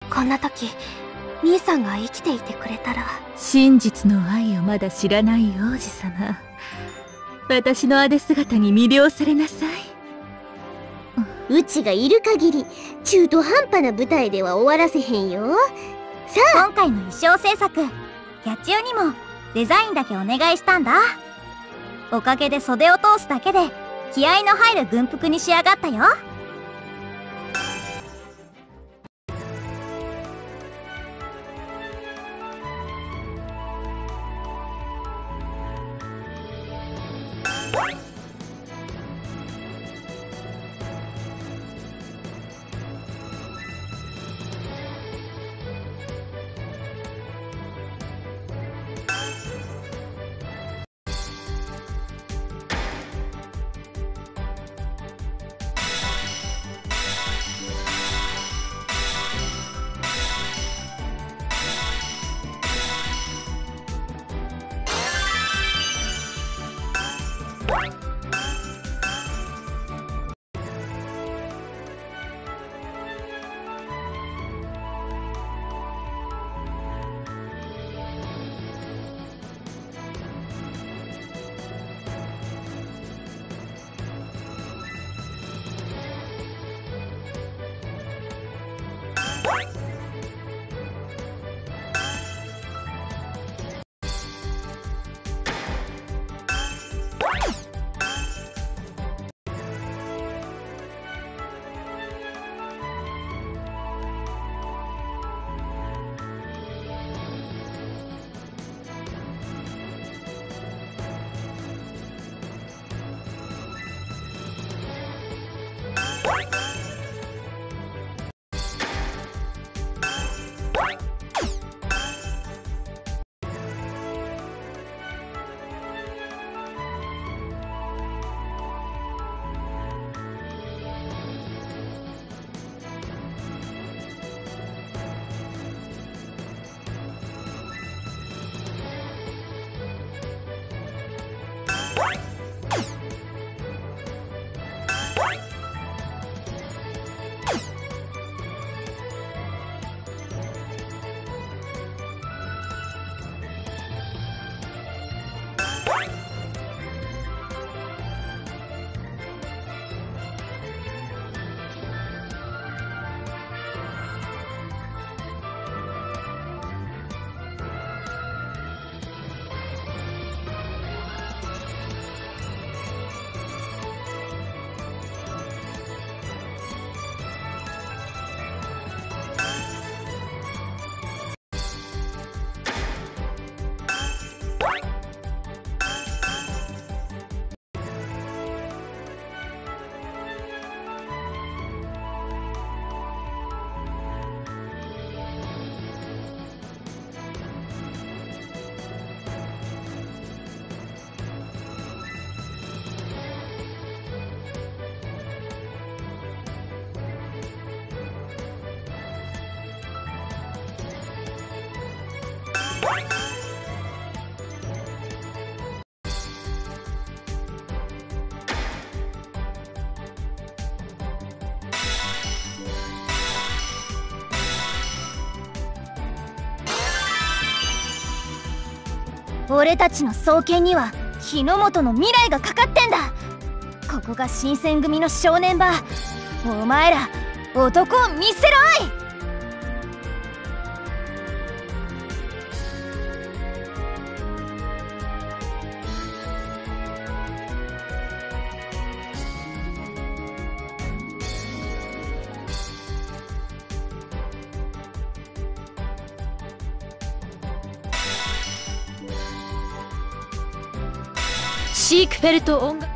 こんな時兄さんが生きていてくれたら。 真実の愛をまだ知らない王子様、私のあで姿に魅了されなさい。 うちがいる限り中途半端な舞台では終わらせへんよ。さあ、 今回の衣装制作、野中にもデザインだけお願いしたんだ。おかげで袖を通すだけで気合の入る軍服に仕上がったよ。俺たちの双剣には日の本の未来がかかってんだ。ここが新選組の正念場。お前ら男を見せろい。 シークフェルト音楽